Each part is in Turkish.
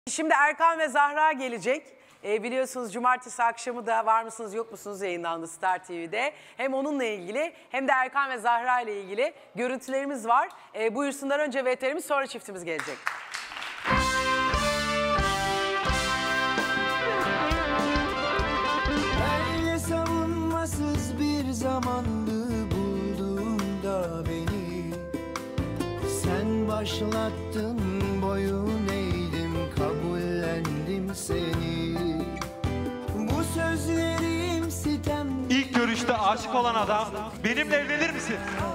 Şimdi Erkan ve Zahra gelecek. Biliyorsunuz cumartesi akşamı da Var mısınız yok musunuz yayınlandı Star TV'de. Hem onunla ilgili hem de Erkan ve Zahra ile ilgili görüntülerimiz var. Buyursunlar, önce VTR'miz sonra çiftimiz gelecek. Öyle savunmasız bir zamandı bulduğunda beni. Sen başlattın, boyun eğdim, kabullendim seni. Bu sözlerim sitem. İlk görüşte aşık olan adam benimle evlenir misin?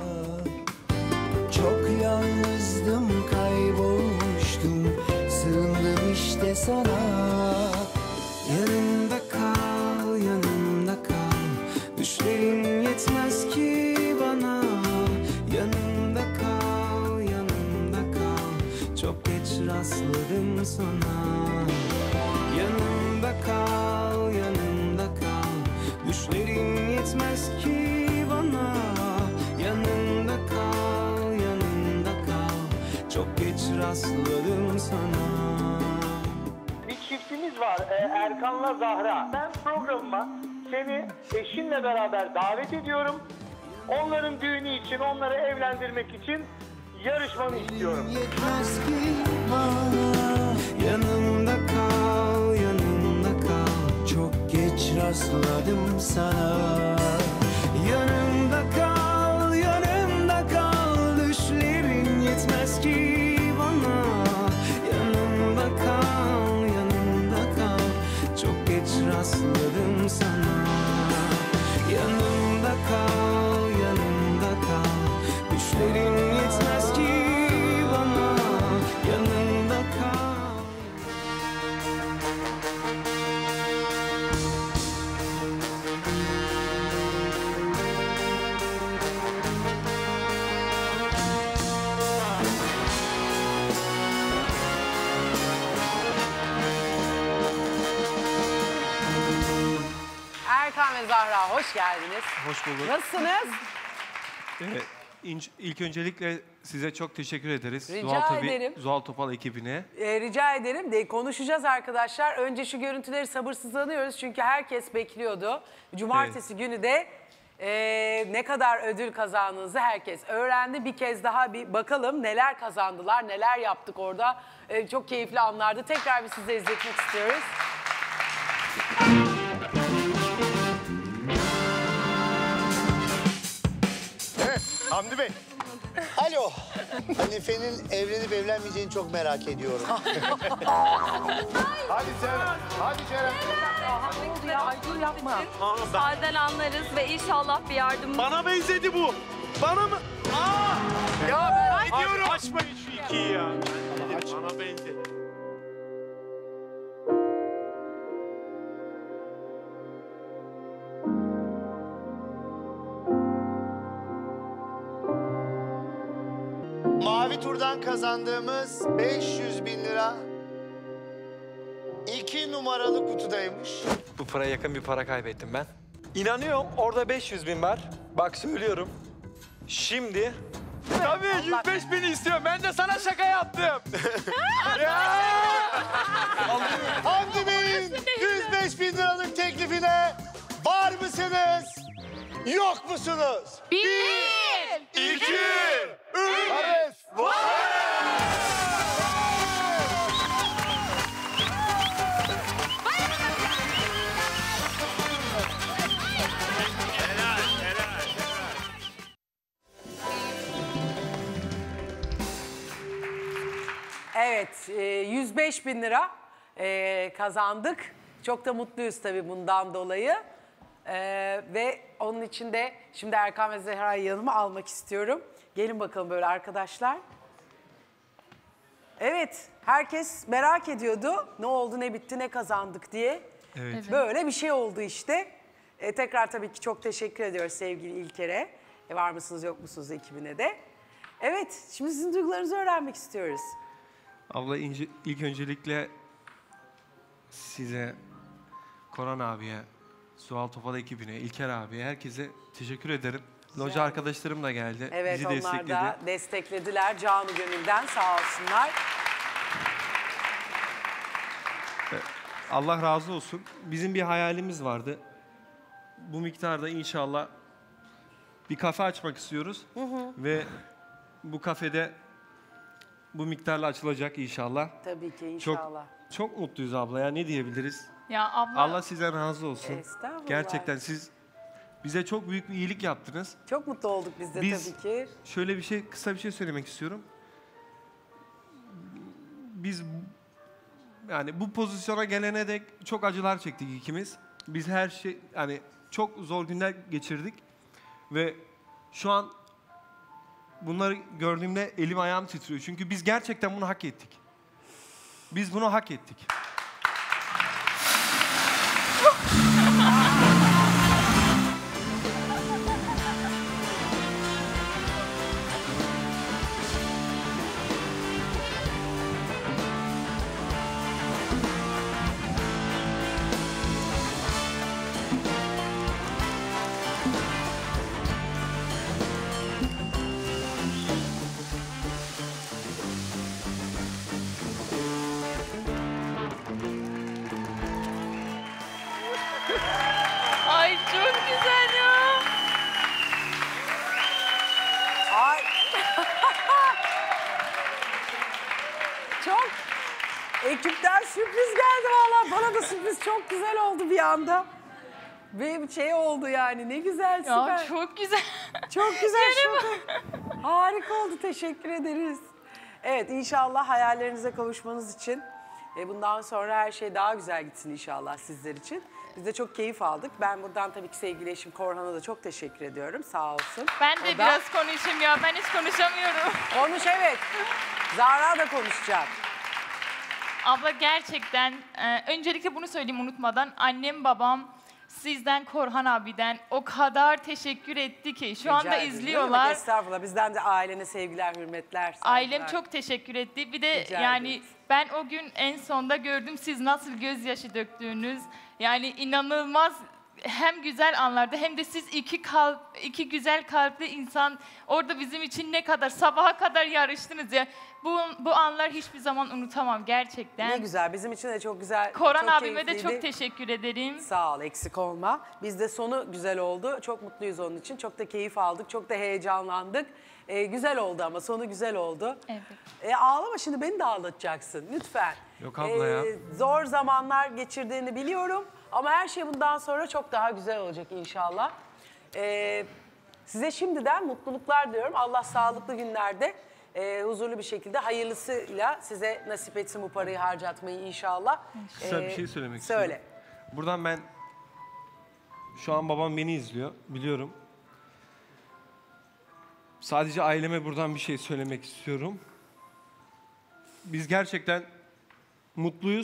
Çok yalnızdım, kaybolmuştum, sığındım işte sana. Yanımda kal, yanımda kal, düşlerim yetmez ki bana. Yanımda kal, yanımda kal, çok geç rastladım sana. Yanımda kal, yanımda kal, düşlerim yetmez ki bana. Yanımda kal, yanımda kal, çok geç rastladım sana. Bir çiftimiz var, Erkan'la Zahra. Ben programıma seni eşinle beraber davet ediyorum. Onların düğünü için, onları evlendirmek için yarışmanı istiyorum. Yetmez ki bana. Yanımda kal, yanımda kal, çok geç rastladım sana. Yanımda kal, yanımda kal, düşlerin yetmez ki bana. Yanımda kal, yanımda kal, çok geç rastladım sana. Yanımda kal, yanımda kal, düşlerin yetmez ki bana. Yanımda kal. Erkan ve Zahra hoş geldiniz. Hoş bulduk. Nasılsınız? İlk öncelikle size çok teşekkür ederiz. Rica ederim. Zuhal Topal ekibine. Rica ederim de konuşacağız arkadaşlar. Önce şu görüntüleri sabırsızlanıyoruz çünkü herkes bekliyordu. Cumartesi günü de ne kadar ödül kazandığınızı herkes öğrendi. Bir kez daha bir bakalım neler kazandılar, neler yaptık orada. Çok keyifli anlardı. Tekrar bir size izletmek istiyoruz. Evet, Hamdi Bey. Alo. Hanife'nin evlenip evlenmeyeceğini çok merak ediyorum. Hadi Ceren, hadi Ceren. Halden anlarız ve inşallah bir yardım... Bana benzedi bu. Bana mı? Aa! Ya ben gidiyorum. Açmayın şu ikiyi ya. Bana benzedi. Mavi turdan kazandığımız 500 bin lira 2 numaralı kutudaymış. Bu paraya yakın bir para kaybettim ben. İnanıyorum orada 500 bin var. Bak söylüyorum. Şimdi... Tabii 105 bini istiyorum. Ben de sana şaka yaptım. Hamdi Bey'in 105 bin liralık teklifine var mısınız? Yok musunuz? 1, 2, 3, Varız. Evet, 105 bin lira kazandık. Çok da mutluyuz tabii bundan dolayı. Ve onun için de şimdi Erkan ve Zahra'yı yanıma almak istiyorum. Gelin bakalım böyle arkadaşlar. Evet, herkes merak ediyordu. Ne oldu, ne bitti, ne kazandık diye. Evet. Böyle bir şey oldu işte. Tekrar tabii ki çok teşekkür ediyoruz sevgili İlker'e. Var mısınız yok musunuz ekibine de. Evet, şimdi sizin duygularınızı öğrenmek istiyoruz. Abla ilk öncelikle size, Koran abiye, Zuhal Topal ekibine, İlker abiye, herkese teşekkür ederim. Loca arkadaşlarım da geldi. Evet, bizi onlar destekledi. da desteklediler. Canı gönülden sağ olsunlar. Allah razı olsun. Bizim bir hayalimiz vardı. Bu miktarda inşallah bir kafe açmak istiyoruz. Ve bu kafede bu miktarla açılacak inşallah. Tabii ki inşallah. Çok mutluyuz abla ya, ne diyebiliriz? Ya abla. Allah sizden razı olsun. Estağfurullah. Gerçekten siz bize çok büyük bir iyilik yaptınız. Çok mutlu olduk biz de Biz- tabii ki. Şöyle bir şey, kısa bir şey söylemek istiyorum. Biz yani bu pozisyona gelene dek çok acılar çektik ikimiz. Biz her şey, yani çok zor günler geçirdik ve şu an bunları gördüğümde elim ayağım titriyor. Çünkü biz gerçekten bunu hak ettik. Biz bunu hak ettik. Ay çok güzel ya. Ay. Çok ekipten sürpriz geldi vallahi. Bana da sürpriz çok güzel oldu bir anda. Ve şey oldu yani, ne güzel, süper. Ya çok güzel. Çok güzel, şok. Harika oldu, teşekkür ederiz. Evet, inşallah hayallerinize kavuşmanız için bundan sonra her şey daha güzel gitsin inşallah sizler için. Biz de çok keyif aldık. Ben buradan tabii ki sevgili eşim Korhan'a da çok teşekkür ediyorum. Sağ olsun. Ben O de da- biraz konuşayım ya. Ben hiç konuşamıyorum. Konuş, evet. Zahra da konuşacak. Abla gerçekten öncelikle bunu söyleyeyim unutmadan. Annem babam sizden, Korhan abiden o kadar teşekkür etti ki. Şu anda Rica ederim. Ne izliyorlar. demek, estağfurullah. Bizden de ailene sevgiler, hürmetler. saygılar. Ailem çok teşekkür etti. Bir de Rica yani ederiz. ben o gün en sonda gördüm siz nasıl gözyaşı döktüğünüz. Yani inanılmaz, hem güzel anlarda hem de siz iki güzel kalpli insan orada bizim için ne kadar sabaha kadar yarıştınız ya. Bu anlar hiçbir zaman unutamam gerçekten. Ne güzel, bizim için de çok güzel. Korhan çok abime de keyifliydi. çok teşekkür ederim. Sağ ol, eksik olma. Biz de sonu güzel oldu. Çok mutluyuz onun için. Çok da keyif aldık, çok da heyecanlandık. Güzel oldu ama sonu güzel oldu. Evet. Ağlama şimdi, beni de ağlatacaksın lütfen. Yok abla ya. Zor zamanlar geçirdiğini biliyorum. Ama her şey bundan sonra çok daha güzel olacak inşallah. Size şimdiden mutluluklar diliyorum. Allah sağlıklı günlerde huzurlu bir şekilde hayırlısıyla size nasip etsin bu parayı harcatmayı inşallah. Kısa bir şey söylemek Söyle. istiyorum. Buradan ben, şu an babam beni izliyor, biliyorum. Sadece aileme buradan bir şey söylemek istiyorum. Biz gerçekten mutluyuz.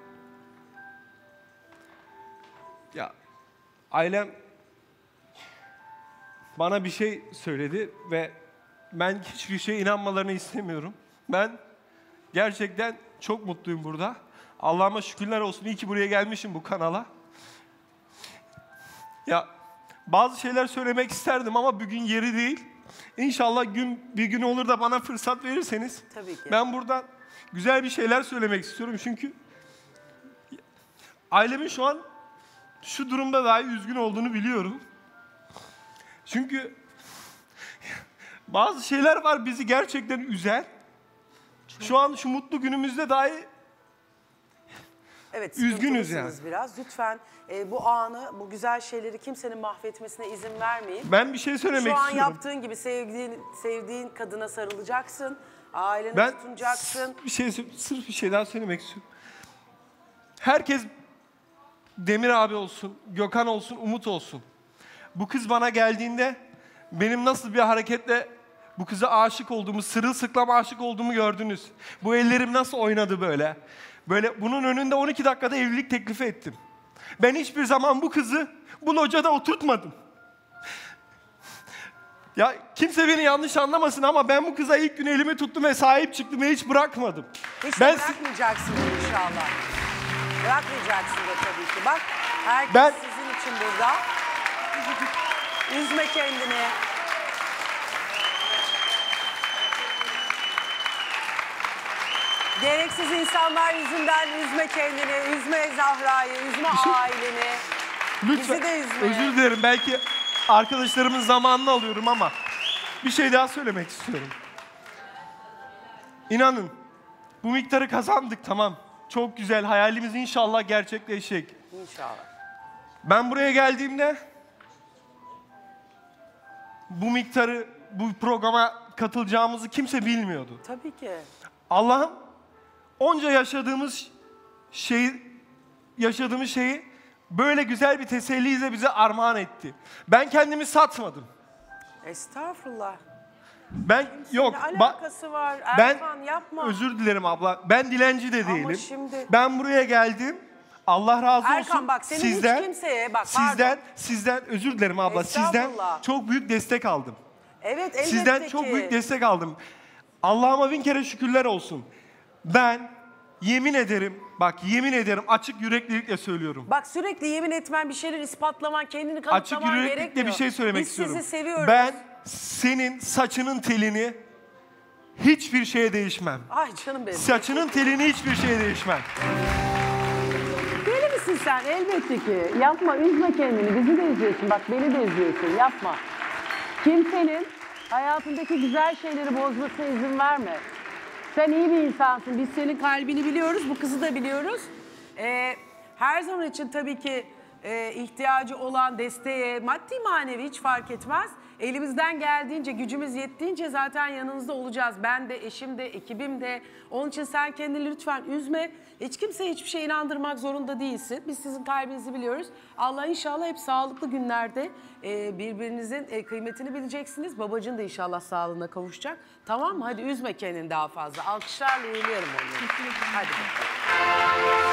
Ya ailem bana bir şey söyledi ve ben hiçbir şeye inanmalarını istemiyorum. Ben gerçekten çok mutluyum burada. Allah'ıma şükürler olsun, iyi ki buraya gelmişim bu kanala. Ya bazı şeyler söylemek isterdim ama bugün yeri değil. İnşallah bir gün olur da bana fırsat verirseniz. Tabii ki. Ben buradan güzel bir şeyler söylemek istiyorum çünkü ailemin şu an şu durumda dahi üzgün olduğunu biliyorum. Çünkü bazı şeyler var bizi gerçekten üzer. Şu an şu mutlu günümüzde dahi Evet, üzgünüz sıkıntılısınız biraz. Lütfen bu anı, bu güzel şeyleri kimsenin mahvetmesine izin vermeyin. ben bir şey söylemek Şu an istiyorum. yaptığın gibi sevdiğin kadına sarılacaksın. Aileni Ben tutunacaksın. sırf bir şey daha söylemek istiyorum. Herkes Demir abi olsun, Gökhan olsun, Umut olsun. Bu kız bana geldiğinde benim nasıl bir hareketle bu kıza aşık olduğumu, sırılsıklam aşık olduğumu gördünüz. Bu ellerim nasıl oynadı böyle. Böyle bunun önünde 12 dakikada evlilik teklifi ettim. Ben hiçbir zaman bu kızı bu locada oturtmadım. Ya kimse beni yanlış anlamasın ama ben bu kıza ilk gün elimi tuttum ve sahip çıktım ve hiç bırakmadım. Hiç Ben- de bırakmayacaksın inşallah. Bırakmayacaksın da tabii ki. Bak, herkes Ben- sizin için burada. Üzme kendini. Gereksiz insanlar yüzünden üzme kendini, üzme Zahra'yı, üzme aileni. Lütfen. Bizi de üzme. Özür dilerim. Belki arkadaşlarımın zamanını alıyorum ama bir şey daha söylemek istiyorum. İnanın bu miktarı kazandık, tamam. Çok güzel. Hayalimiz inşallah gerçekleşecek. İnşallah. Ben buraya geldiğimde bu miktarı, bu programa katılacağımızı kimse bilmiyordu. Tabii ki. Allah'ım onca yaşadığımız şeyi böyle güzel bir teselliyle bize armağan etti. Ben kendimi satmadım. Estağfurullah. Ben yok. Ne alakası var? Ben Erkan yapma. özür dilerim abla. Ben dilenci de Ama değilim. şimdi- Ben buraya geldim. Allah razı olsun. Erkan bak senin sizden, hiç kimseye bak sizden özür dilerim abla. Sizden Estağfurullah. çok büyük destek aldım. Evet elbette Sizden ki. çok büyük destek aldım. Allah'ıma bin kere şükürler olsun. Ben yemin ederim, bak yemin ederim açık yüreklilikle söylüyorum. Bak sürekli yemin etmen, bir şeyler ispatlaman, kendini Açık kanıtlaman yüreklilikle gerekmiyor. bir şey söylemek Biz istiyorum. sizi seviyoruz. Ben senin saçının telini hiçbir şeye değişmem. Ay canım benim. Saçının telini hiçbir şeye değişmem. Deli misin sen? Elbette ki. Yapma, üzme kendini. Bizi de üzüyorsun. Bak beni de üzüyorsun. Yapma. Kimsenin hayatındaki güzel şeyleri bozmasına izin verme. Sen iyi bir insansın. Biz senin kalbini biliyoruz. Bu kızı da biliyoruz. Her zaman için tabii ki ihtiyacı olan desteğe, maddi manevi hiç fark etmez. Elimizden geldiğince, gücümüz yettiğince zaten yanınızda olacağız. Ben de, eşim de, ekibim de. Onun için sen kendini lütfen üzme. Hiç kimseye hiçbir şeye inandırmak zorunda değilsin. Biz sizin kalbinizi biliyoruz. Allah inşallah hep sağlıklı günlerde birbirinizin kıymetini bileceksiniz. Babacın da inşallah sağlığına kavuşacak. Tamam mı? Hadi üzme kendini daha fazla. Alkışlarla uğurluyorum onu. Hadi bakalım.